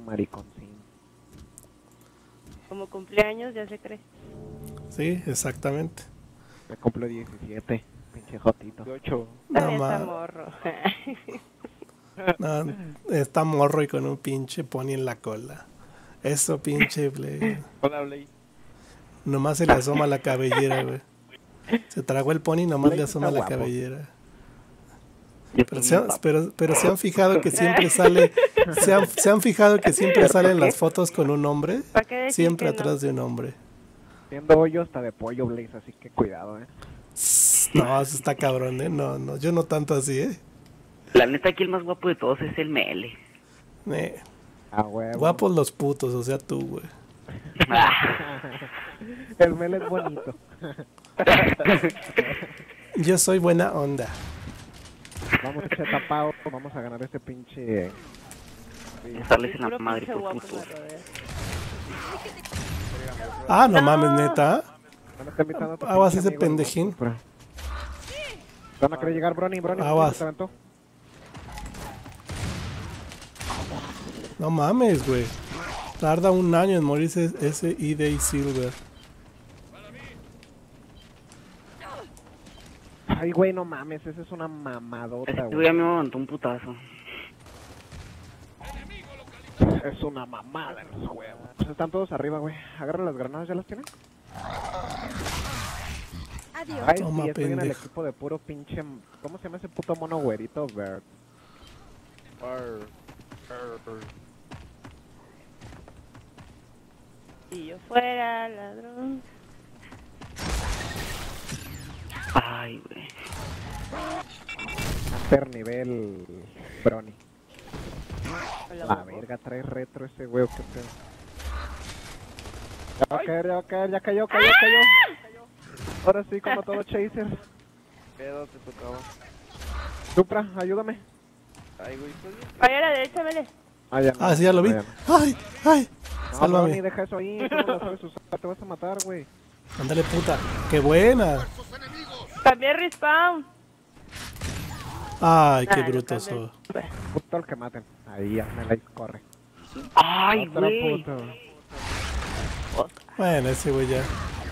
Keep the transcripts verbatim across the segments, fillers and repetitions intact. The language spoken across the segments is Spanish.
maricón, sí. Como cumpleaños ya se cree. Sí, exactamente. Me cumplo diecisiete, pinche jotito. ocho. No, También está ma- morro. no, está morro y con un pinche pony en la cola. Eso pinche, Blade. Hola, Blade. Nomás se le asoma la cabellera, güey. Se tragó el pony y nomás Blade le está asoma la guapo. cabellera. Yo Pero estoy se, muy han, guapo. pero, pero se han fijado que siempre sale. Se han, se han fijado que siempre salen las fotos con un hombre. ¿Para qué decir Siempre que no? atrás de un hombre. Siendo hoyo hasta de pollo, Blaze, así que cuidado, eh. No, eso está cabrón, ¿eh? No, no, yo no tanto así, ¿eh? La neta aquí el más guapo de todos es el Mele. Eh, A huevo. Guapos los putos, o sea tú, güey. El mel es bonito. Yo soy buena onda. Vamos a echar tapado, vamos a ganar este pinche... Estarles en la Puro madre pinche por guapo putos. me rodea. Ah, no, No. mames, neta. Van a estar invitando a tu Aguas pinche ese amigo, el pendejín. Bro. Van a querer llegar, Brony, Brony. Aguas. ¿Se aventó? No mames, güey. Tarda un año en morirse ese E D Silver. Ay, güey, no mames, esa es una mamadota, Este güey güey. ya me levantó un putazo. Es una mamada en los huevos. Pues están todos arriba, güey. Agarra las granadas, ¿ya las tienen? Adiós. Ay, Toma, sí, estoy en el pendejo. equipo de puro pinche... ¿Cómo se llama ese puto mono güerito, Bert? Arr, arr, arr. Si yo fuera ladrón. Ay, güey. Hunter nivel... Brony. Hola, La guapo. verga, trae retro ese güey, qué pedo. Ya va a caer, ya va a caer, ya cayó, cayó, cayó. Ahora sí, como todo chaser. Pedo, te tocaba. Supra, ayúdame. Ay, güey, ¿estás bien? Vaya a la derecha, vele. Ah, ya no. Ah, sí, ya lo vi. Ah, ya no. Ay, ay. No, Sálvame. Brony, deja eso ahí, tú no lo sabes usar, te vas a matar, güey. Ándale, puta. Qué buena. También respawn. Ay, qué Ah, no bruto cambies. soy. Puto el que maten. Ahí, ya, me la corre. Ay, Otro güey. puto. Bueno, ese güey ya.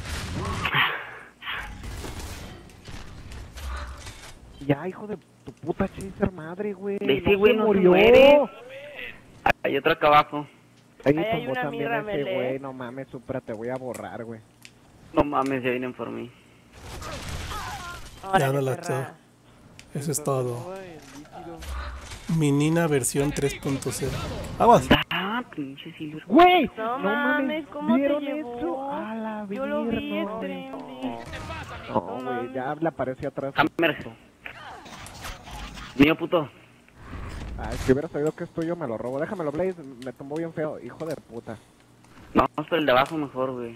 Ya, hijo de tu puta chaser madre, güey. Ese güey no se murió. muere. Hay otro acá abajo. Ahí Ahí hay tumbó una también mirra, ese Mele. güey. No mames, Supra, te voy a borrar, güey. No mames, ya vienen por mí. Órale, no la perra. Eso es todo. Ay, el líquido. Minina versión tres punto cero. Aguas. Ah, pinche Silver. ¡Güey! No mames, ¿cómo te ¿vieron llevó? eso? A la Yo lo vi, mierda. Stremby. No, güey, ya le apareció atrás. Hammer. Mío, puto. Ay, si hubiera sabido que es tuyo, me lo robo. Déjamelo, Blaze. Me tumbó bien feo. Hijo de puta. No, vamos por el de abajo mejor, güey.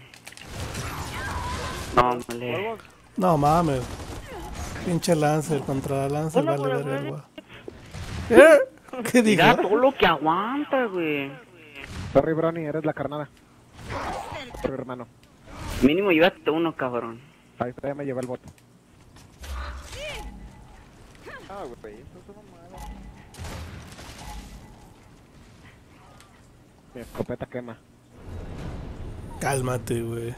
No, mole. No mames. Pinche Lancer contra Lancer, Hola, vale hola, verga, hola. güey. ¿Eh? ¿Qué dijo? Mira todo lo que aguanta, güey. Sorry, Brony, eres la carnada. Sorry, hermano. Mínimo llévate uno, cabrón. Ahí está, ya me llevé el bot. Ah, güey, eso es una mala. Mi escopeta quema. Cálmate, güey.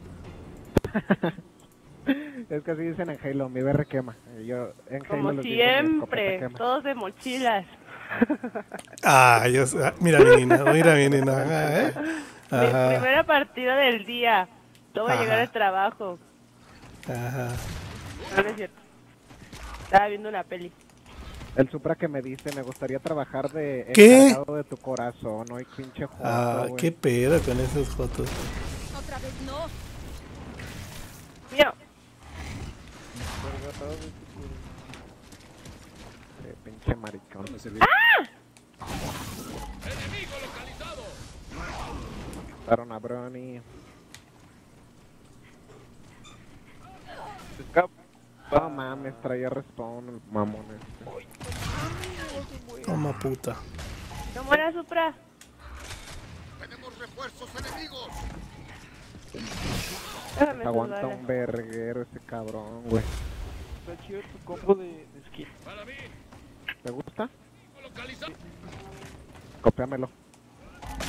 Es que así dicen en Halo, mi B R quema. Y yo en Halo Como les digo, mi escopeta siempre, quema. todos de mochilas. Ah, yo sé. ah, Mira, menina, mira, menina. Ajá, ¿eh? Mi Ajá, primera partida del día. No voy a llegar Ajá. al trabajo. ajá. No, no es cierto. Estaba viendo una peli. El Supra que me dice, me gustaría trabajar de ¿Qué? encargado de tu corazón, no hay pinche joto, Ah, güey. qué pedo con esos fotos. Otra vez no. Mío. Eh, pinche maricón. Mataron a Brony. Escapa. No mames, traía respawn el mamón este. Toma puta. No muera Supra. Déjame Aguanta salvarla. un verguero ese cabrón, güey. Está chido tu combo de, de skin. ¿Te gusta? Copiámelo.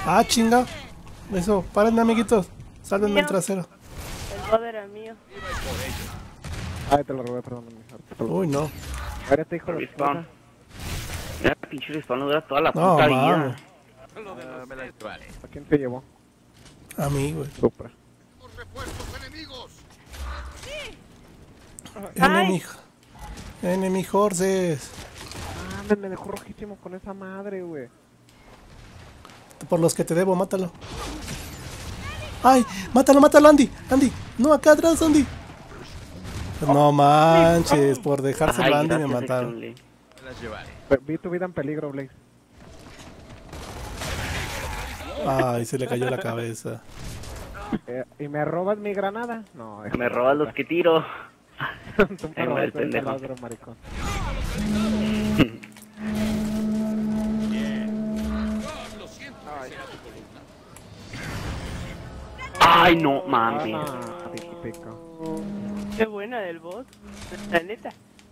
Ah, chinga. Eso, párenme, amiguitos. Sálvenme el Mío. trasero. El bot era mío. Ay, te lo robé, perdón. ahorita te lo- Uy, no. Espérate, hijo de Respawn. puta. Mira, pinche respawn nos dura toda la No, puta mames. vida. ¿A quién se llevó? A mí, güey. Supra. Enemy. Enemy horses. Ah, me dejó rojísimo con esa madre, güey. Por los que te debo, mátalo. ¡Ay! ¡Mátalo, mátalo, Andy! ¡Andy! ¡No, acá atrás, Andy! No manches, por dejarse Ay, Andy me gracias, mataron. Exxon, Pe- Vi tu vida en peligro, Blaze. Ay, se le cayó la cabeza. Eh, ¿Y me robas mi granada? No, Me robas los que tiro. Tú me Ahí va el robaste el pendejo. taladro, maricón. Ay, no mames. Ah, pico, pico. Qué buena del bot. La neta.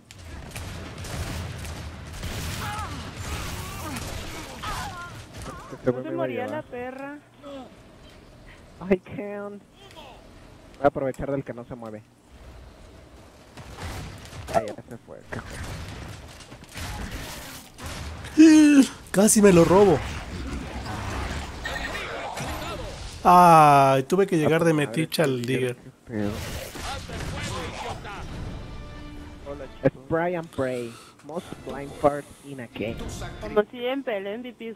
Este No güey se me iba a moría la llevar. perra. I can't. Voy a aprovechar del que no se mueve. Ay, ya se fue. Casi me lo robo. Ay, tuve que llegar de metiche al digger. Es Brian Prey. Most blind fart in a game. Como siempre, el M V P.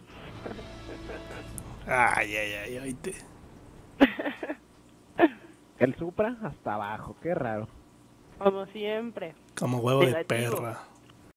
Ay, ay, ay, ay. Te... El Supra hasta abajo, qué raro. Como siempre. Como huevo de Negativo. perra.